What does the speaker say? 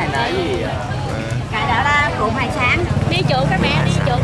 này là cái gì vậy? Cái đó là củ hải sản. Đi trước các mẹ, đi trước